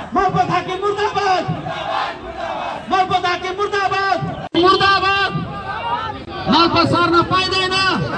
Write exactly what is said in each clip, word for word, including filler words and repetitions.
मोहम्मद हाकिम मुर्दाबाद मोहम्मद हाकिम मुर्दाबाद मुर्दाबाद मालपा सार्न पाइँदैन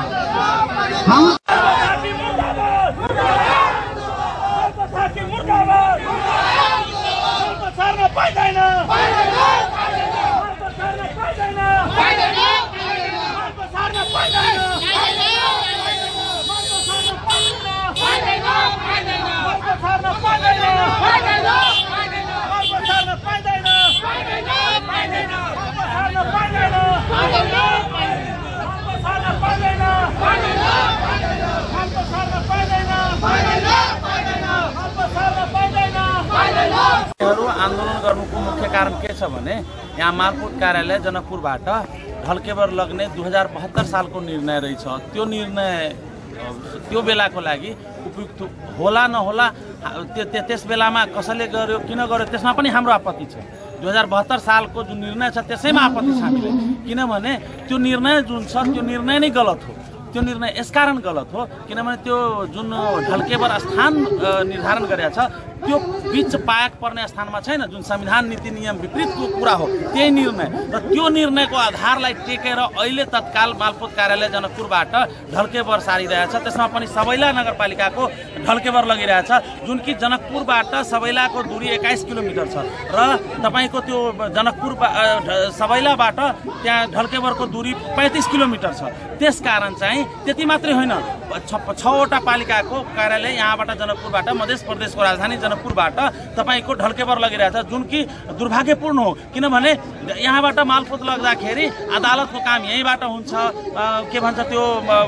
आन्दोलन गर्नुको मुख्य कारण के छ भने यहाँ मालपोत कार्यालय जनकपुरबाट ढल्केबर लग्ने दुई हजार बहत्तर सालको निर्णय रहेछ। त्यो निर्णय त्यो बेलाको लागि उपयुक्त होला नहोला त्यस बेलामा कसैले गर्यो किन गर्यो त्यसमा पनि हाम्रो आपत्ति छ। दुई हजार बहत्तर सालको जुन निर्णय छ त्यसैमा आपत्ति छ हामीले, किनभने त्यो निर्णय जुन छ त्यो निर्णय नै गलत हो। त्यो निर्णय यसकारण गलत हो किनभने त्यो जुन ढल्केबर स्थान निर्धारण गरेको छ त्यो बीच पायक पर्ने स्थानमा छैन, जुन संविधान नीति नियम विपरीतको कुरा हो त्यही निर्णय। र त्यो निर्णयको आधारलाई टेकेर अहिले तत्काल मालपोत कार्यालय जनकपुरबाट ढल्केबर सारिरहेछ। त्यसमा पनि सबैला नगरपालिकाको ढल्केबर लगिरहेछ, जुन कि जनकपुरबाट सबैलाको दूरी एक्काइस किलोमिटर छ र तपाईँको त्यो जनकपुर सबैलाबाट त्यहाँ ढल्केबरको दूरी पैँतिस किलोमिटर छ। त्यसकारण चाहिँ त्यति मात्रै होइन, छवटा पालिकाको कार्यालय यहाँबाट जनकपुरबाट मध्य प्रदेशको राजधानी जनकपुरबाट तपाईँको ढल्केबर लगिरहेछ, जुन कि दुर्भाग्यपूर्ण हो। किनभने यहाँबाट मालपोत लग्दाखेरि अदालतको काम यहीँबाट हुन्छ, के भन्छ त्यो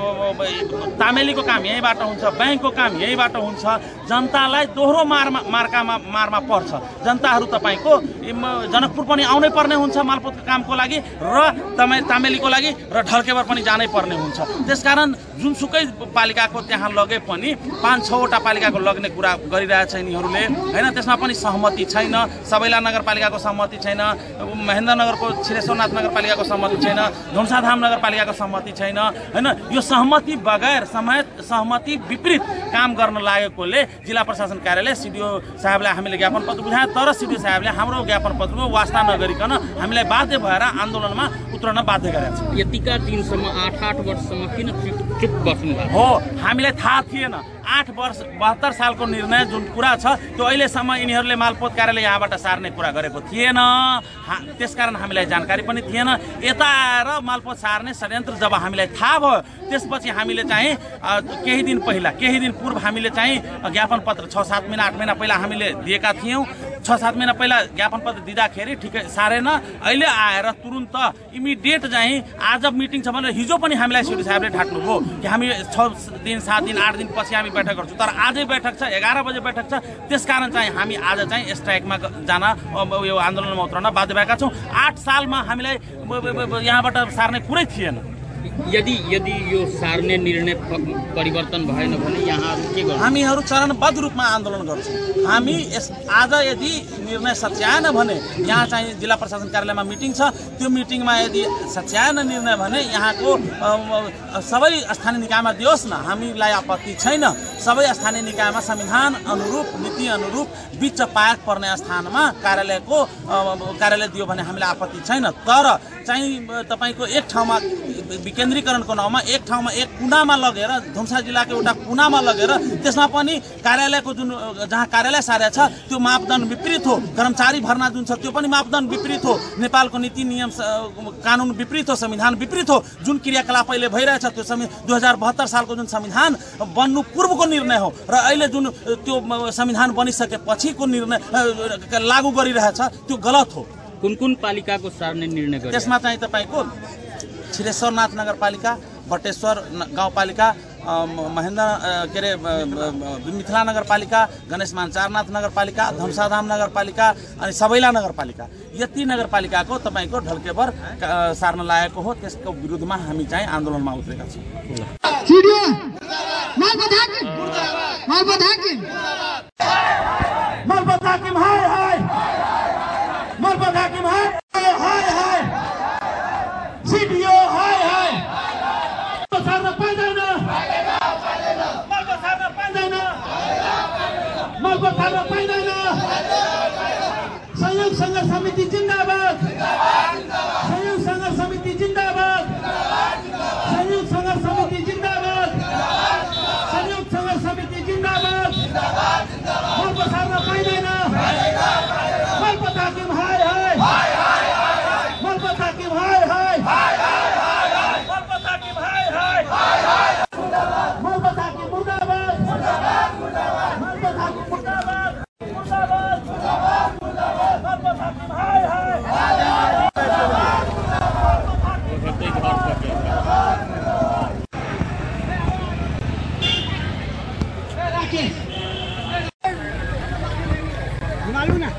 तामेलीको काम यहीँबाट हुन्छ, ब्याङ्कको काम यहीँबाट हुन्छ। जनतालाई दोहोरो मारमा मार्कामा मारमा पर्छ। जनताहरू तपाईँको जनकपुर पनि आउनै पर्ने हुन्छ मालपोतको कामको लागि र तपाईँ तामेलीको लागि र ढल्केबर पनि जानै पर्ने हुन्छ। त्यसकारण जुनसुकै पालिकाको त्यहाँ लगे पनि पाँच छवटा पालिकाको लग्ने कुरा गरिरहेछ यिनीहरूले होइन। त्यसमा पनि सहमति छैन, सबैला नगरपालिकाको सहमति छैन, महेन्द्रनगरको छिरेश्वरनाथ नगरपालिकाको सहमति छैन, धुम्साधाम नगरपालिकाको सहमति छैन होइन। यो सहमति बगैर समेत सहमति विपरीत काम गर्न लागेकोले जिल्ला प्रशासन कार्यालय सिडिओ साहबलाई हामीले ज्ञापन पत्र बुझायौँ, तर सिडिओ साहबले हाम्रो ज्ञापन पत्रको वास्ता नगरिकन हामीलाई बाध्य भएर आन्दोलनमा उत्रन बाध्य गरेका छन्। यतिका दिनसम्म आठ आठ वर्षसम्म किन चुप बस्नु भएको हो हामीलाई थाहा थिएन। आठ वर्ष बहत्तर सालको निर्णय जुन कुरा छ त्यो अहिलेसम्म यिनीहरूले मालपोत कार्यालय यहाँबाट सार्ने कुरा गरेको थिएन, त्यसकारण हामीलाई जानकारी पनि थिएन। यता आएर मालपोत सार्ने षड्यन्त्र जब हामीलाई थाहा भयो त्यसपछि हामीले चाहिँ केही दिन पहिला केही दिन पूर्व हामीले चाहिँ ज्ञापन पत्र छ सात महिना आठ महिना पहिला हामीले दिएका थियौँ। छ सात महिना पहिला ज्ञापन पत्र दिँदाखेरि ठिकै सारेन, अहिले आएर तुरुन्त इमिडिएट चाहिँ आज मिटिङ छ भनेर हिजो पनि हामीलाई सिडी साहबले ढाक्नुभयो कि हामी छ दिन सात दिन आठ दिन पछि हामी बैठक गर्छौँ, तर आजै बैठक छ, एघार बजे बैठक छ। त्यसकारण चाहिँ हामी आज चाहिँ स्ट्राइकमा जान यो आन्दोलनमा उत्रन बाध्य भएका छौँ। आठ सालमा हामीलाई यहाँबाट सार्ने कुरै थिएन। यदि यदि यो सार्ने निर्णय परिवर्तन भएन भने यहाँहरू के गर्नु? हामीहरू चरणबद्ध रूपमा आन्दोलन गर्छौँ। हामी यस आज यदि निर्णय सच्याएन भने यहाँ चाहिँ जिल्ला प्रशासन कार्यालयमा मिटिङ छ, त्यो मिटिङमा यदि सच्याएन निर्णय भने यहाँको सबै स्थानीय निकायमा दियोस् न, हामीलाई आपत्ति छैन। सबै स्थानीय निकायमा संविधान अनुरूप नीति अनुरूप बिच पायक पर्ने स्थानमा कार्यालयको कार्यालय दियो भने हामीलाई आपत्ति छैन। तर चाहिँ तपाईँको एक ठाउँमा विकेन्द्रीकरणको नाउँमा एक ठाउँमा एक कुनामा लगेर धुम्सा जिल्लाको एउटा कुनामा लगेर त्यसमा पनि कार्यालयको जुन जहाँ कार्यालय सारे छ त्यो मापदण्ड विपरीत हो, कर्मचारी भर्ना जुन छ त्यो पनि मापदण्ड विपरीत हो, नेपालको नीति नियम कानुन विपरीत हो, संविधान विपरीत हो। जुन क्रियाकलाप अहिले भइरहेछ त्यो दुई हजार बहत्तर सालको जुन संविधान बन्नु पूर्वको निर्णय हो र अहिले जुन त्यो संविधान बनिसकेपछिको निर्णय लागू गरिरहेछ त्यो गलत हो। कुन कुन पालिकाको सार्ने निर्णय गर्यो? त्यसमा चाहिँ तपाईँको छिरेश्वरनाथ नगरपालिका, बटेश्वर गाउँपालिका, महेन्द्र के अरे मिथिला नगरपालिका, गणेश मानचारनाथ नगरपालिका, धनुषाधाम नगरपालिका अनि सबैला नगरपालिका, यति नगरपालिकाको तपाईँको ढल्केबर सार्न लागेको हो। त्यसको विरुद्धमा हामी चाहिँ आन्दोलनमा उत्रेका छौँ। सिडिओ हाय हाय सार्न पाइँदैन, मलको सार्न पाइँदैन, मलको सार्न पाइँदैन। संयुक्त संघर्ष समिति जिंदाबाद संयुक्त संघर्ष समिति जिंदाबाद संयुक्त संघर्ष समिति जिंदाबाद संयुक्त संघर्ष समिति जिंदाबाद मल पसार्न पाइँदैन मल पताकिम हाय हाय मल पताकिम हाय हाय मल पताकिम हाय हाय मल पताकिम मुर्दाबाद मल पताकिम मुर्दाबाद मुर्दाबाद मल पताकिम हाय हाय मालूम ना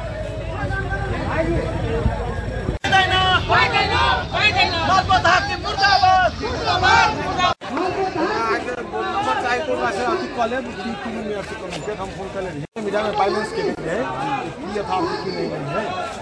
कॉलेज मीडिया में बाइलेंस के लिए है, ये था कि नहीं है।